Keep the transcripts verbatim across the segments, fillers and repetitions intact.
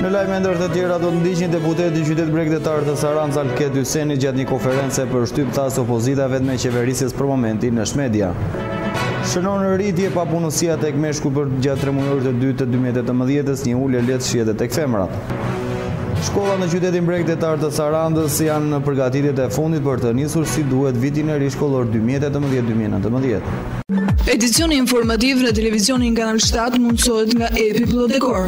Në lajme ndër të tjera do të ndiqni deputeti i qytetit bregdetar të Saranës Alket Hyseni gjatë një konference për shtyp thas opozita vetëm e qeverisjes për momentin në Shmedja. Shënon rritje papunësia tek meshku për gjatë tre muajorë të dytë të dy mijë e tetëmbëdhjetës, një ulje lehtë shihet tek femrat. Shkollat në qytetin bregdetar të Sarandës janë në përgatitjet e fundit për të nisur si duhet vitin e ri shkollor dy mijë e tetëmbëdhjetë dy mijë e nëntëmbëdhjetë. Edicioni informativ në televizionin Kanal shtatë mundësohet nga Epi Plodekor.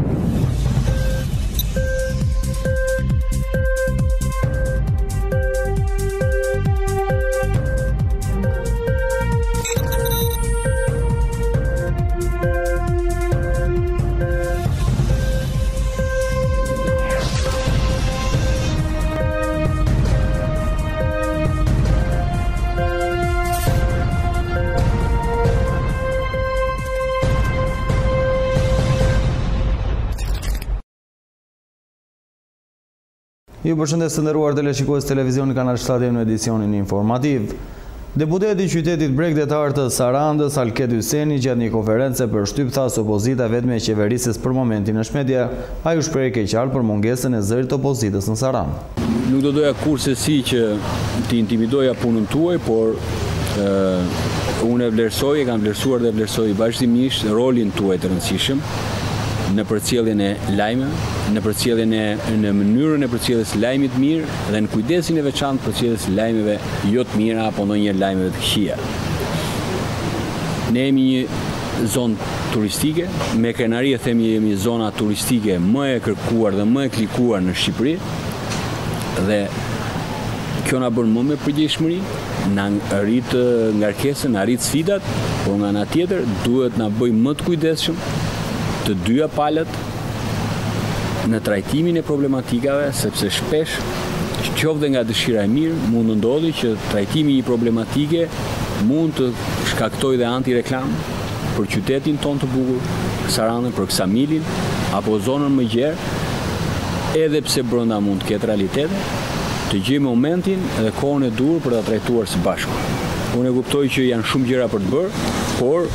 Ju përshëndes të nderuar teleshikues televizioni Kanal shtatë në edicionin informativ. Deputeti i qytetit bregdetar të Sarandës Alket Hyseni gjatë një konference për shtyp thas opozita vetëm e qeverisjes për momentin në Shmedja, ai u shpreh keqar për mungesën e zërit të opozitës në Saranë. Nuk do doja kurse si që të intimidoja punën tuaj, por uh, unë e vlerësoj, e kam vlerësuar dhe vlerësoj vazhdimisht rolin tuaj të rëndësishëm në përcjelljen e lajmeve, në përcjelljen e në mënyrën e përcjelljes lajmit mirë dhe në kujdesin e veçantë përcjelljes lajmeve jo të mira apo ndonjëherë lajmeve të këqija. Ne jemi një zonë turistike, me krenari e themi jemi zona turistike më e kërkuar dhe më e klikuar në Shqipëri dhe kjo na bën më me përgjegjësi, na rrit ngarkesën, na rrit sfidat, por nga ana tjetër duhet na bëj më të kujdesshëm të dyja palët në trajtimin e problematikave, sepse shpesh, qoftë nga dëshira e mirë, mund të ndodhi që trajtimi i problematike mund të shkaktojë dhe antireklam për qytetin tonë të bukur, Saranën, për Ksamilin, apo zonën më gjerë, edhe pse brenda mund të ketë realitete, të gjejmë momentin dhe kohën e dur për ta trajtuar së bashku. Unë e kuptoj që janë shumë gjëra për të bërë, por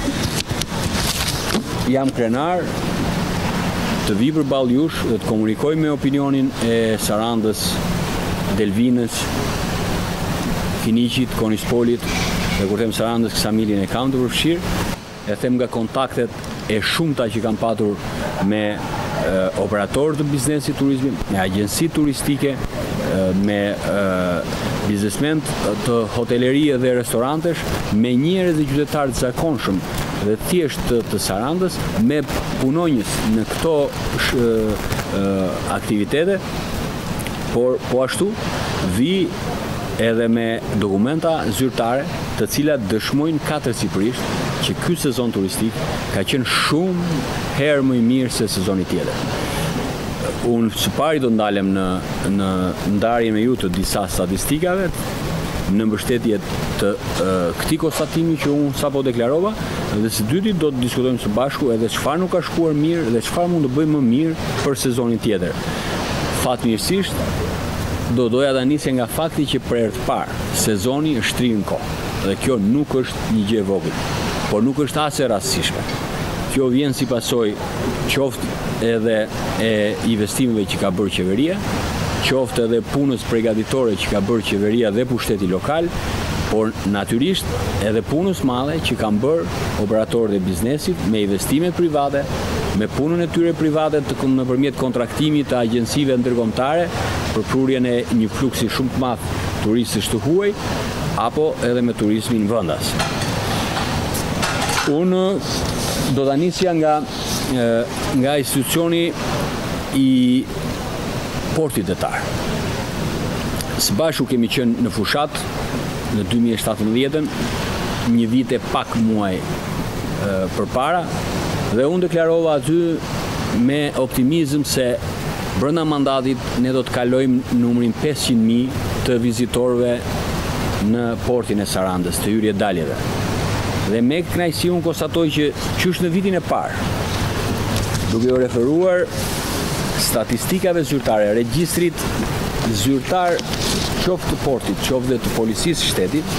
jam krenar të vi përballë jush dhe të komunikoj me opinionin e Sarandës, Delvinës, Finiqit, Konispolit, dhe kur them Sarandës, Ksamilin e kam të përfshirë, e them nga kontaktet e shumta që kam patur me e, operatorë të biznesit turizmi, me agjensi turistike, e, me e, biznesmen të hotelerie dhe restorantesh, me njerëz dhe qytetarë të zakonshëm dhe thjesht të, të Sarandës, me punonjës në këto sh, e, aktivitete, por po ashtu vi edhe me dokumenta zyrtare të cilat dëshmojnë katërcifrisht që ky sezon turistik ka qenë shumë herë më i mirë se sezoni tjetër. Unë së pari do ndalem në, në ndarjen me ju të disa statistikave në mbështetje të uh, këtij konstatimi që unë sapo deklarova, dhe së dyti do të diskutojmë së bashku edhe çfarë nuk ka shkuar mirë dhe çfarë mund të bëjmë më mirë për sezonin tjetër. Fatmirësisht do doja ta nisja nga fakti që për herë të parë sezoni është tri në kohë dhe kjo nuk është një gjë e vogël, por nuk është as e rastësishme. Kjo vjen si pasojë qoftë edhe e investimeve që ka bërë qeveria, qoftë edhe punës përgatitore që ka bërë qeveria dhe pushteti lokal, por natyrisht edhe punës madhe që kanë bërë operatorët e biznesit me investimet private, me punën e tyre private të nëpërmjet kontraktimit të agjensive ndërkombëtare për prurjen e një fluksi shumë të madh turistësh të huaj, apo edhe me turizmin vendas. Unë do ta nisja nga nga institucioni i portit detar. Së bashku kemi qenë në fushat në dy mijë e shtatëmbëdhjetën, një vit e pak muaj e, përpara, dhe unë deklarova aty me optimizëm se brenda mandatit ne do të kalojmë numrin pesëqind mijë të vizitorëve në portin e Sarandës, të hyrje daljeve. Dhe me kënaqësi unë konstatoj që qysh në vitin e parë, duke u referuar statistikave zyrtare, regjistrit zyrtar qoftë të portit, qoftë dhe të policisë shtetit,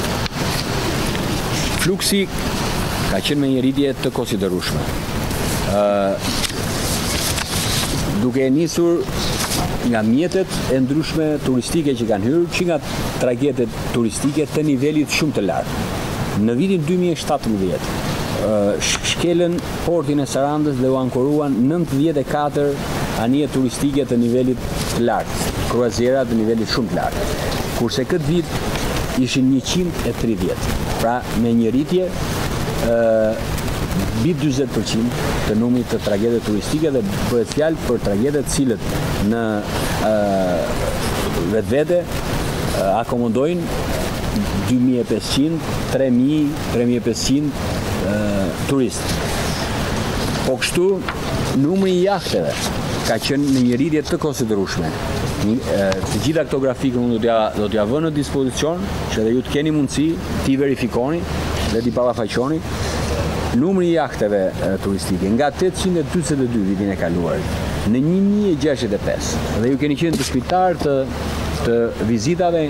fluksi ka qenë me një rritje të konsiderueshme. duke nisur nga mjetet e ndryshme turistike që kanë hyrë, që nga tragjedet turistike të nivelit shumë të lartë. Në vitin dy mijë e shtatëmbëdhjetë, shkelën portin e Sarandës dhe u ankoruan nëntëdhjetë e katër anije turistike të nivelit të lartë, kruazera të nivelit shumë të lartë. Kurse këtë vit ishin njëqind e tridhjetë, pra me një rritje mbi dyzet përqind të numrit të tragjedeve turistike dhe bëhet fjalë për tragjedet cilët në vetvete akomodojnë dy mijë e pesëqind, tre mijë, tre mijë e pesëqind turistë. Po kështu, numri i jahteve ka qenë në një rritje të konsiderueshme. Të gjitha këto grafikë unë do t'ja vë në dispozicion, që edhe ju të keni mundësi t'i verifikoni dhe t'i ballafaqoni. Numri i jahteve turistike nga tetëqind e dymbëdhjetë e dy vitin e kaluar në një mijë e gjashtëdhjetë e pesë. Dhe ju keni qenë të shpitar të të vizitave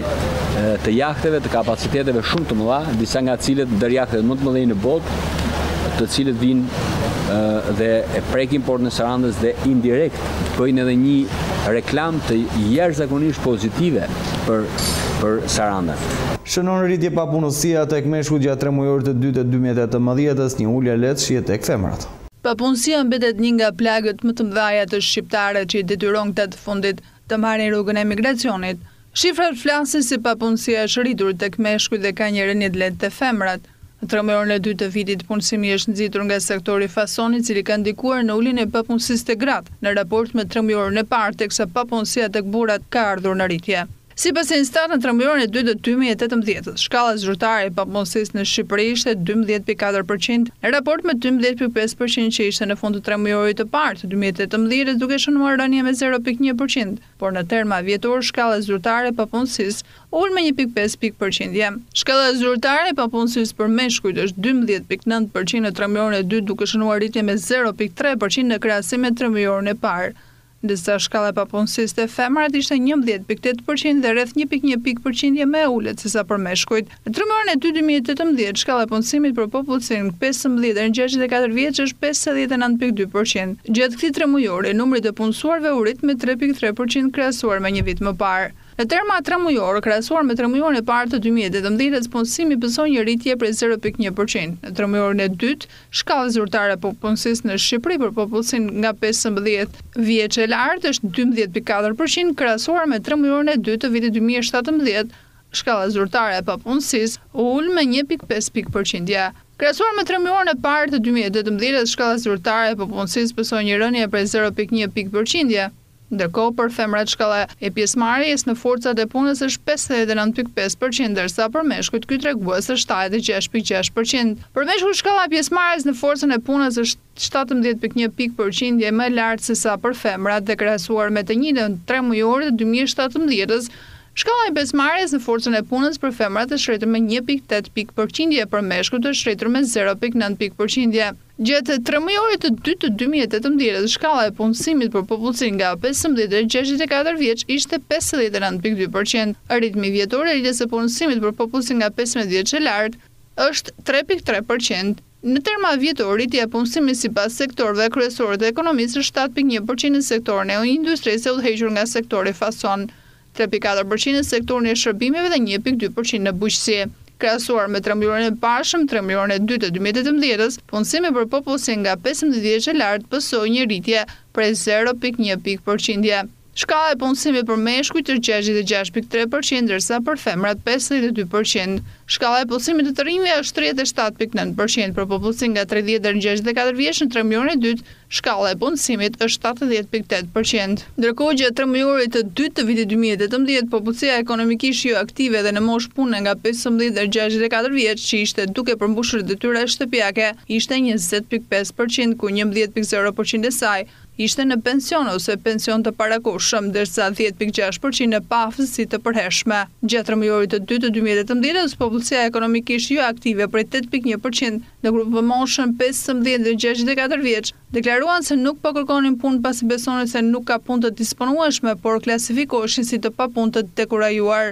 të jahteve, të kapaciteteve shumë të mëdha, disa nga cilët ndër jahtet më të mëdhenj në botë, të cilët vinë dhe e prekin portin e Sarandës dhe indirekt bëjnë edhe një reklam të jashtëzakonisht pozitive për për Sarandën. Shënon rritje papunësia tek meshkujt gjatë tre muajorë të dytë të dy mijë e tetëmbëdhjetës, një ulje lehtësie tek femrat. Papunësia mbetet një nga plagët më të mëdha të shqiptarëve që i detyron këta të fundit të marrin rrugën e migracionit. Shifrat flasin se papunësia është rritur tek meshkujt dhe ka një rënje të lehtë te femrat. Në trembëllorin e dytë të vitit, punësimi është nxitur nga sektori fasoni, i cili ka ndikuar në uljen e papunësisë tek gratë, në raport me trembëllorin e parë, teksa papunësia tek burrat ka ardhur në rritje. Sipas Instat, në trembëllorin e dytë të dy mijë e tetëmbëdhjetës, shkalla zyrtare e papunësisë në Shqipëri ishte dymbëdhjetë pikë katër përqind, në raport me dymbëdhjetë pikë pesë përqind që ishte në fund të trembëllorit të parë të dy mijë e tetëmbëdhjetës, duke shënuar rënje me zero pikë një përqind, por në terma vjetor shkalla zyrtare e papunësisë ul me një pikë pesë pikë përqindje. Shkalla zyrtare e papunësisë për meshkujt është dymbëdhjetë pikë nëntë përqind në trembëllorin e dytë, duke shënuar rritje me zero pikë tre përqind në krahasim me trembëllorin e parë. Ndërsa shkalla e papunësisë te femrat ishte njëmbëdhjetë pikë tetë përqind dhe rreth një pikë një pikë përqindje më e ulët sesa për meshkujt. Në trembëllorin e dytë dy mijë e tetëmbëdhjetë, shkalla e punësimit për popullsinë pesëmbëdhjetë deri në gjashtëdhjetë e katër vjeç është pesëdhjetë e nëntë pikë dy përqind. Gjatë këtij tremujori, numri të punësuarve u rrit me tre pikë tre përqind krahasuar me një vit më parë. Në terma tremujor, krahasuar me tremujorin e parë të dy mijë e tetëmbëdhjetës, punësimi pëson një rritje prej zero pikë një përqind. Në tremujorin e dytë, shkalla zyrtare e punësisë në Shqipëri për popullsinë nga pesëmbëdhjetë vjeç e lartë është dymbëdhjetë pikë katër përqind, krahasuar me tremujorin e dytë të vitit dy mijë e shtatëmbëdhjetë, shkalla zyrtare e papunësisë ul me një pikë pesë pikë përqindje. Krahasuar me tremujorin e parë të dy mijë e tetëmbëdhjetës, shkalla zyrtare e papunësisë pëson një rënje prej zero pikë një pikë përqindje. Ndërkohë për femrat shkalla e pjesëmarrjes në forcat e punës është pesëdhjetë e nëntë pikë pesë përqind, ndërsa për meshkujt ky tregues është shtatëdhjetë e gjashtë pikë gjashtë përqind. Për meshkujt shkalla e pjesëmarrjes në forcën e punës është shtatëmbëdhjetë pikë një pikë përqindje më e lartë se sa për femrat dhe krahasuar me të njëjtën tremujorit të dy mijë e shtatëmbëdhjetës, shkalla e pjesëmarrjes në forcën e punës për femrat është rritur me një pikë tetë pikë përqindje, për meshkujt është rritur me zero pikë nëntë pikë përqindje. Gjatë tremujorit të dytë të dy mijë e tetëmbëdhjetës, shkalla e punësimit për popullsinë nga pesëmbëdhjetë deri në gjashtëdhjetë e katër vjeç ishte pesëdhjetë e nëntë pikë dy përqind. Ritmi vjetor i rritjes së punësimit për popullsinë nga pesëmbëdhjetë vjeç e lartë është tre pikë tre përqind. Në terma vjetor, rritja e punësimit sipas sektorëve kryesorë të ekonomisë është shtatë pikë një përqind në sektorin e industrisë e udhëhequr nga sektori fason, tre pikë katër përqind në sektorin e shërbimeve dhe një pikë dy përqind në bujqësi. Krahasuar me trembëllorin e parshëm, trembëllorin e dytë të dy mijë e tetëmbëdhjetës, punësimi për popullsinë nga pesëmbëdhjetë vjeç e lartë pësoi një rritje prej zero pikë një pikë përqindje. Shkalla e punësimit për meshkujt është gjashtëdhjetë e gjashtë pikë tre përqind, ndërsa për femrat pesëdhjetë e dy përqind. Shkalla e punësimit të të rinjve është tridhjetë e shtatë pikë nëntë përqind, për popullsinë nga tridhjetë deri në gjashtëdhjetë e katër vjeç në trembëllorin e dytë, shkalla e punësimit është shtatëdhjetë pikë tetë përqind. Ndërkohë gjatë trembëllorit të dytë të vitit dy mijë e tetëmbëdhjetë, popullsia ekonomikisht jo aktive dhe në moshë pune nga pesëmbëdhjetë deri në gjashtëdhjetë e katër vjeç, që ishte duke përmbushur detyra shtëpiake, ishte njëzet pikë pesë përqind, ku njëmbëdhjetë pikë zero përqind e saj ishte në pension ose pension të parakohshëm, ndërsa dhjetë pikë gjashtë përqind në pafësi të përhershme. Gjatë trembëllorit të dytë të dy mijë e tetëmbëdhjetës, popullsia ekonomikisht jo aktive prej tetë pikë një përqind në grupin për moshën pesëmbëdhjetë deri në gjashtëdhjetë e katër vjeç, deklaruan se nuk po kërkonin punë pasi besonin se nuk ka punë të disponueshme, por klasifikoheshin si të papunë të dekurajuar.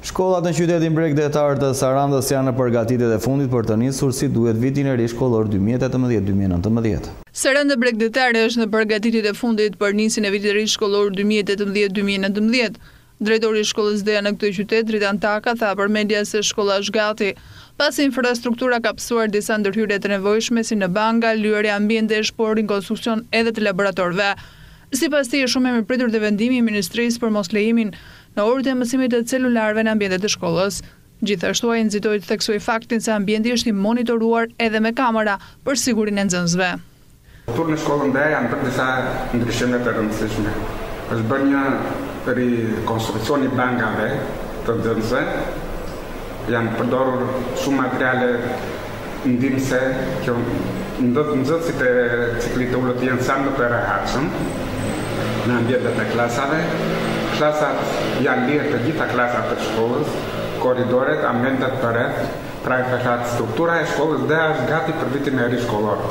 Shkollat në qytetin bregdetar të Sarandës janë në përgatitjet e fundit për të nisur si duhet vitin e ri shkollor dy mijë e tetëmbëdhjetë dy mijë e nëntëmbëdhjetë. Saranda bregdetare është në përgatitjet e fundit për nisjen e vitit të ri shkollor dy mijë e tetëmbëdhjetë dy mijë e nëntëmbëdhjetë. Drejtori i shkollës D në këtë qytet, Dritan Taka, tha për media se shkolla është gati, pasi infrastruktura ka pësuar disa ndërhyrje të nevojshme si në banga, lyerje ambientesh, por rikonstruksion edhe të laboratorëve. Sipas tij, është shumë e mirëpritur dhe vendimi i Ministrisë për mos lejimin në orët e mësimit të celularëve në ambientet e shkollës. Gjithashtu ai nxitoi të theksoi faktin se ambienti është i monitoruar edhe me kamera për sigurinë e nxënësve. Tur në shkollën D janë bërë disa ndryshime të rëndësishme. Është bërë një rikonstruksion i bangave të nxënësve. Janë përdorur shumë materiale ndihmëse që nxënësit e ciklit të ulët janë sa më të rehatshëm në ambientet e klasave. Klasat janë lirë të gjitha klasat të shkollës, korridoret, ambientet përreth, pra e thashat struktura e shkollës dhe është gati për vitin e ri shkollor.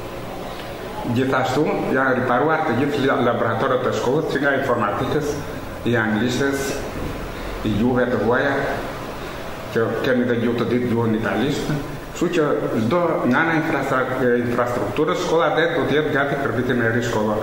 Gjithashtu janë riparuar të gjithë laboratorët të shkollës, që nga informatikës, i anglishtes, i gjuhëve të huaja, që kemi dhe gjuhë të ditë gjuhën italisht, kështu që çdo nga ana infrastrukturës shkolla D do të jetë gati për vitin e ri shkollor.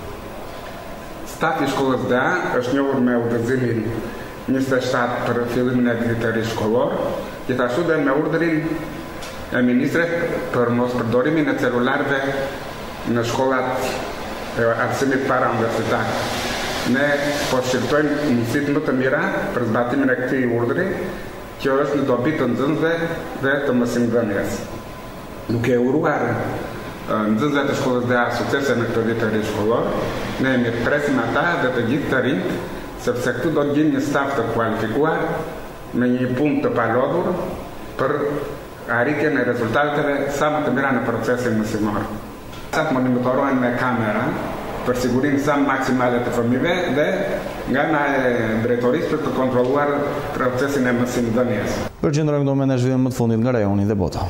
Stafi i shkollës D është njohur me udhëzimin njëzet e shtatë për fillimin e vitit të ri shkollor, gjithashtu dhe me urdhërin e ministrit për mos përdorimin e celularëve në shkollat e arsimit para universitar. Ne po shqyrtojmë mundësitë më të mira për zbatimin e këtij urdhri, që është në dobi të nxënësve dhe të mësimdhënies. Duke uruar nxënësve të shkollës D suksese në këtë vit të ri shkollor, ne mirëpresim ata dhe të gjithë të rinjt, sepse këtu do të gjejnë një staf të kualifikuar me një punë të palodhur për arritjen e rezultateve sa më të mira në procesin mësimor. Sa të monitorohen me kamera për sigurinë sa maksimale të fëmijëve dhe nga ana e drejtorisë për të kontrolluar procesin e mësimdhënies. Përqendrojmë këto me në zhvillim më të fundit nga rajoni dhe bota.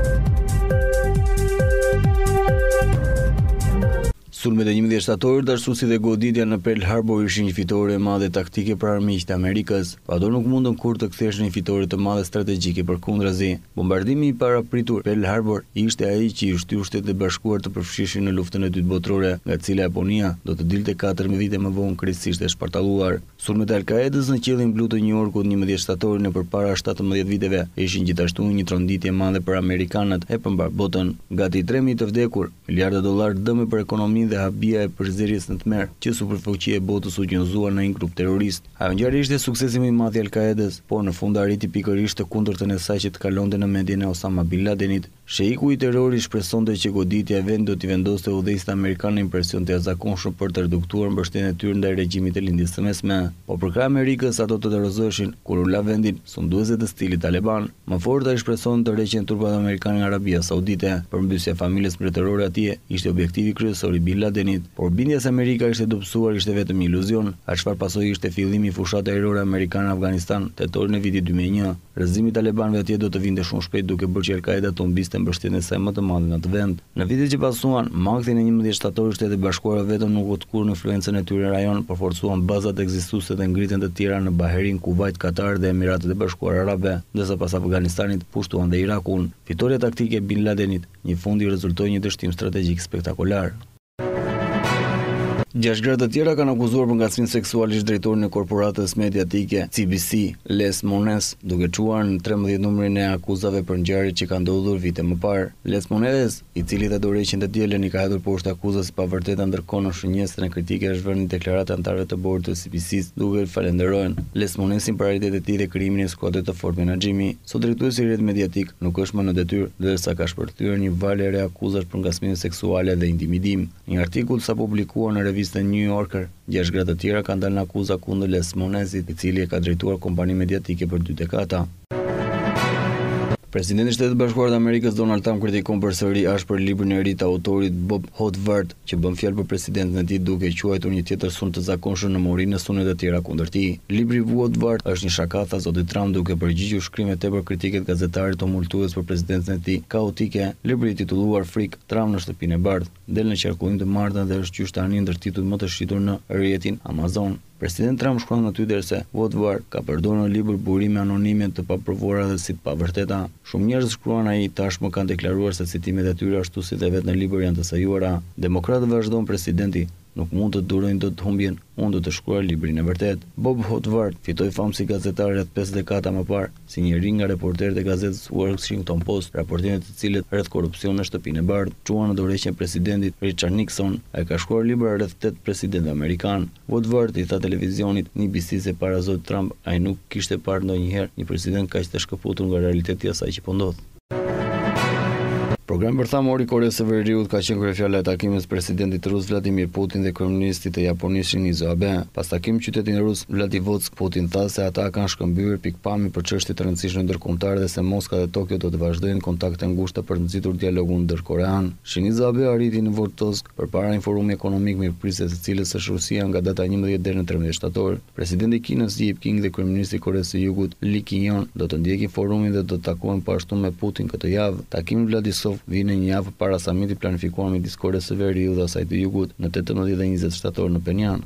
Sulmet e njëmbëdhjetë shtatorit, dashurësit dhe goditja në Pearl Harbor ishin një fitore e madhe taktike për armiqtë e Amerikës, por nuk mundën kur të ktheshin një fitore të madhe strategjike përkundrazi. Bombardimi i parapritur Pearl Harbor ishte ai që i shtyu Shtetet e Bashkuara të përfshishin në luftën e dytë botërore, nga e cila Japonia do të dilte katërmbëdhjetë vite më vonë krejtësisht e shpartalluar. Sulmet e Al-Qaedës në qiellin blu të New Yorkut njëmbëdhjetë shtatorin e përpara shtatëmbëdhjetë viteve ishin gjithashtu një tronditje e madhe për amerikanët e përmbar botën. Gati tre mijë të vdekur, miliarda dollar dëme për ekonominë dhe habia e përzierjes në tmerr që superfuqia e botës u gjunjëzuar në një grup terrorist. Ajo ngjarje ishte suksesi më i madh i Al-Qaedës, por në fund arriti pikërisht të kundërtën e saj që të kalonte në mendjen e Osama Bin Ladenit. Sheiku i terrorit shpresonte që goditja e vendit do t'i vendoste udhëheqësit amerikanë impresion të jashtëzakonshëm për të reduktuar mbështetjen e tyre ndaj regjimit të lindjes së mesme. Po për krah Amerikës ato të terrorizoheshin kur u la vendin sunduese të stilit Taliban. Më fort ai shpreson të rreqen turpat amerikane nga Arabia Saudite. Përmbysja e familjes mbretërore atje ishte objektivi kryesor i Bin Ladenit, por bindja se Amerika ishte dobësuar ishte vetëm një iluzion. A çfarë pasoi ishte fillimi i fushatës ajrore amerikane në Afganistan tetorin e vitit dy mijë e një. Rrëzimi i talibanëve atje do të vinte shumë shpejt duke bërë që Al-Qaeda të humbiste mbështetjen e saj më të madhe në atë vend. Në vitet që pasuan, maktin e njëmbëdhjetë shtatorit Shtetet e Bashkuara vetëm nuk u tkur në influencën e tyre në rajon, por forcuan bazat ekzistuese dhe ngritën të tjera në Bahrein, Kuvajt, Katar dhe Emiratet e Bashkuara Arabe, ndërsa pas Afganistanit pushtuan dhe Irakun. Fitoria taktike e Bin Ladenit, një fundi rezultoi një dështim strategjik spektakolar. Gjashtë gra të tjera kanë akuzuar për ngacmim seksualisht drejtorin e korporatës mediatike C B C, Les Mones, duke çuar në trembëdhjetë numrin e akuzave për ngjarje që kanë ndodhur vite më parë. Les Mones, i cili dhe dorëheqjen të dielën i ka hedhur poshtë akuzës së pavërteta, ndërkohë në shënjesën e kritike është vënë në deklaratë anëtarëve të bordit të C B C-s, duke falenderojnë Les Monesin për arritjet e tij dhe krijimin e skuadrës të fortë menaxhimi. Sot drejtuesi i rrjetit mediatik nuk është më në detyrë, ndërsa ka shpërthyer një valë re akuzash për ngacmime seksuale dhe intimidim. Një artikull sa publikuar në revistën New Yorker, gjashtë gra të tjera kanë dalë në akuza kundër Les Monesit, i cili e ka drejtuar kompani mediatike për dy dekada. Presidenti i Shtetit Bashkuar të Amerikës Donald Trump kritikon përsëri ashpër librin e ri të autorit Bob Woodward, që bën fjalë për presidentin e tij duke quajtur një tjetër sulm të zakonshëm në morinë e sulmeve të tjera kundër tij. Libri i Woodward është një shakath, tha zoti Trump duke përgjigjur shkrimet tepër kritike të gazetarit tumultues për presidentin e tij kaotike. Libri i titulluar Frik, Trump në shtëpinë e bardhë del në qarkullim të martën dhe është qysh tani ndër titujt më të shitur në rrjetin Amazon. President Trump shkruan aty derse Woodward ka përdorur në libër burime anonime të paprovuara dhe si të pavërteta. Shumë njerëz, shkruan ai, tashmë kanë deklaruar se citimet e tyre ashtu si dhe vetë në libër janë të sajuara. Demokratët vazhdon presidenti nuk mund të durojnë dot humbjen, unë do të shkruaj librin e vërtet. Bob Woodward fitoi famë si gazetar rreth pesë dekada më parë, si njëri nga reporterët e gazetës Washington Post, raportimet të cilët rreth korrupsion në shtëpinë e bardhë çuan në dorëheqjen e presidentit Richard Nixon. Ai ka shkruar libra rreth tetë presidentë amerikan. Woodward i tha televizionit në A B C se para zotit Trump ai nuk kishte parë ndonjëherë një president kaq të shkëputur nga realiteti i asaj që po ndodh. Programi bërthamor i Koreas së Veriut ka qenë kryefjala e takimit të presidentit rus Vladimir Putin dhe kryeministit të Japonisë Shinzo Abe. Pas takimit në qytetin rus Vladivostok, Putin tha se ata kanë shkëmbyer pikpamje për çështje të rëndësishme ndërkombëtare dhe se Moska dhe Tokyo do të vazhdojnë kontakte ngushta për të nxitur dialogun ndërkorean. Shinzo Abe arriti në Vladivostok përpara një forumi ekonomik mirëpritëse të cilës është Rusia nga data njëmbëdhjetë deri në tretëmbëdhjetë shtator. Presidenti i Kinës Xi Jinping dhe kryeministri i Koreas së Jugut Lee Kye-on do të ndjekin forumin dhe do të takohen po ashtu me Putin këtë javë. Takimi në Vladivostok vinë një javë para samitit planifikuar midis Koreas së Veriut dhe asaj të Jugut në tetëmbëdhjetë dhe njëzet shtator në Penjan.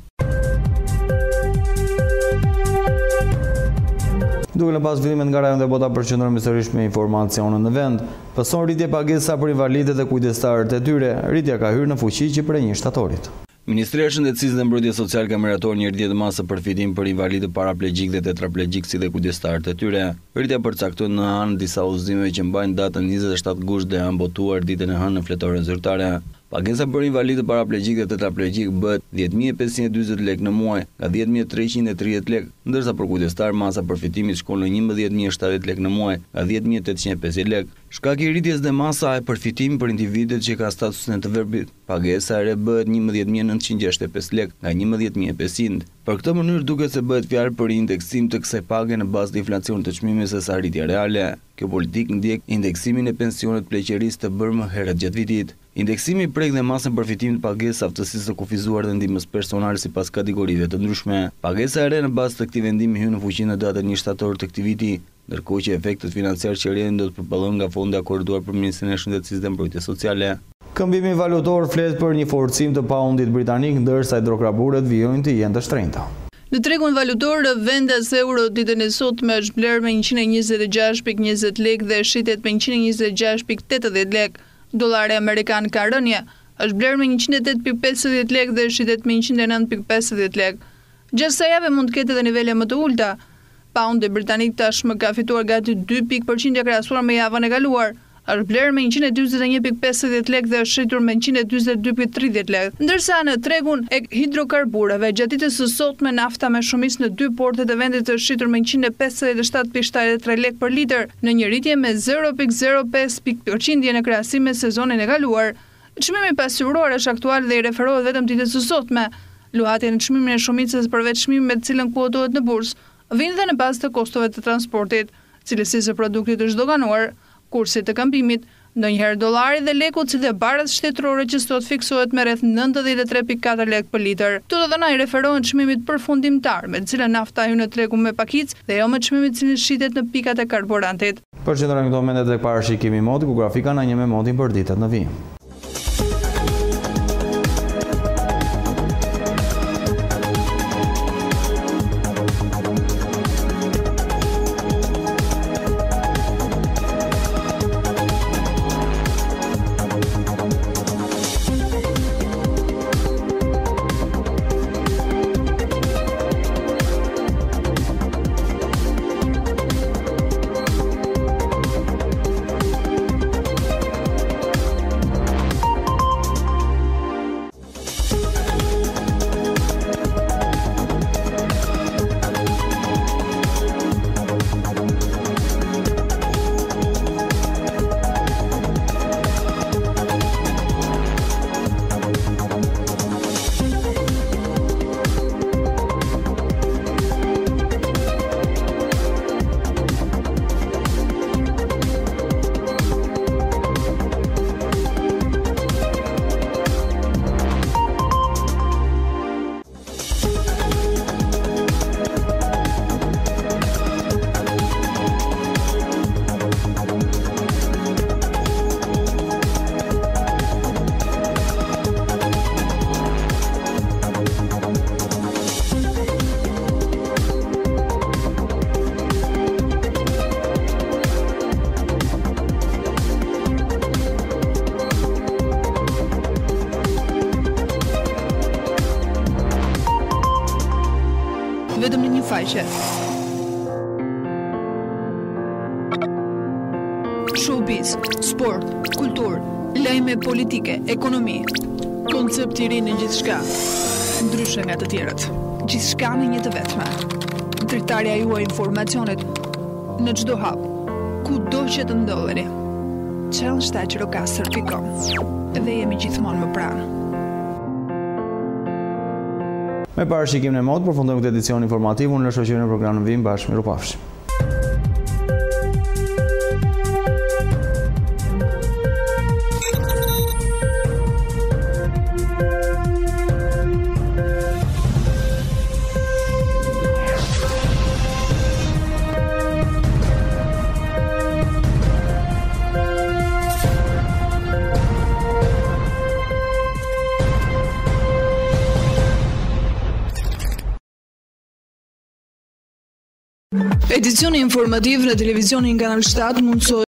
Duke në pas fillimet nga rajon dhe bota përqendrohemi sërish me informacione në vend. Pëson rritje pagesa për invalidët dhe kujdestarët e tyre. Rritja ka hyrë në fuqi që prej një shtatorit. Ministria e Shëndetësisë dhe Mbrojtjes Sociale ka miratuar një rritje të madhe së përfitimit për invalidët paraplegjik dhe tetraplegjik si dhe kujdestarët e tyre. Rritja përcaktohet në anë disa udhëzimeve që mbajnë datën njëzet e shtatë gusht dhe janë botuar ditën e hënë në fletoren zyrtare. Pagesa për invalidët paraplegjik dhe tetraplegjik bëhet dhjetë mijë e pesëqind e dyzet lekë në muaj nga dhjetë mijë e treqind e tridhjetë lekë, ndërsa për kujdestar masa përfitimit shkon në njëmbëdhjetë mijë e shtatëdhjetë lekë në muaj nga dhjetë mijë e tetëqind e pesëdhjetë lekë. Shkaki i rritjes dhe masa e përfitimit për individët që ka statusin të verbit. Pagesa e re bëhet njëmbëdhjetë mijë e nëntëqind e gjashtëdhjetë e pesë lekë nga njëmbëdhjetë mijë e pesëqind. Për këtë mënyrë duket se bëhet fjalë për indeksim të kësaj page në bazë të inflacionit të çmimeve se sa rritja reale. Kjo politikë ndjek indeksimin e pensionit pleqërisë të bërë më herët gjatë vitit. Indeksimi prek dhe masën përfitimit të pagesës, aftësisë të kufizuar dhe ndihmës personale sipas kategorive të ndryshme. Pagesa e re në bazë të këtij vendimi hyn në fuqi në datën një shtator të këtij viti, ndërkohë që efektet financiare që rrjedhin do të përballohen nga fondi akorduar për Ministrinë e Shëndetësisë dhe Mbrojtjes Sociale. Këmbimi valutor flet për një forcim të paundit britanik, ndërsa hidrokraburët vijojnë të jenë të shtrenjta. Në tregun valutor, vendas euro ditën e sotme është blerë me njëqind e njëzet e gjashtë pikë njëzet lekë dhe shitet me njëqind e njëzet e gjashtë pikë tetëdhjetë lekë. Dollari amerikan ka rënje, është blerë me njëqind e tetë pikë pesëdhjetë lekë dhe shitet me njëqind e nëntë pikë pesëdhjetë lekë. Gjatë kësaj jave mund të ketë edhe nivele më të ulta. Poundi britanik tashmë ka fituar gati dy pikë përqindje krahasuar me javën e kaluar. Është blerë me njëqind e dyzet e një pikë pesëdhjetë lekë dhe është shitur me njëqind e dyzet e dy pikë tridhjetë lekë. Ndërsa në tregun e hidrokarburave, gjatë ditës së sotme nafta me shumicë në dy portet e vendit është shitur me njëqind e pesëdhjetë e shtatë pikë shtatëdhjetë e tre lekë për litër, në një rritje me zero pikë zero pesë pikë përqindje në krahasim me sezonin e kaluar. Çmimi pasqyror është aktual dhe i referohet vetëm ditës së sotme. Luhatja në çmimin e shumicës përveç çmimit me të cilën kuotohet në bursë, vjen dhe në bazë të kostove të transportit, cilësisë së produktit është doganuar, kursit të këmbimit, ndonjëherë dollari dhe leku si dhe barët shtetërore që sot fiksohet me rreth nëntëdhjetë e tre pikë katër lekë për litër. Këto të dhëna i referohen çmimit përfundimtar, me të cilën nafta hyn në tregun me pakicë dhe jo me çmimit i cili shitet në pikat e karburantit. Përqendrohemi këto momente tek parashikimi i modit, ku grafika na një me modin për ditët në vijim. vetëm në një faqe. Showbiz, sport, kulturë, lajme politike, ekonomi. Koncept i ri në gjithçka, ndryshe nga të tjerët. Gjithçka në një të vetme. Dritarja juaj informacionet në çdo hap, kudo që të ndodheni. challenge dash gjirokastër pikë com. Dhe jemi gjithmonë më pranë. Me parashikimin e modë, përfundojmë këtë edicion informativ, unë në shoqërinë e programit Vim bashkë, mirupafshim. Edicioni informativ në televizionin Kanal shtat mundësoj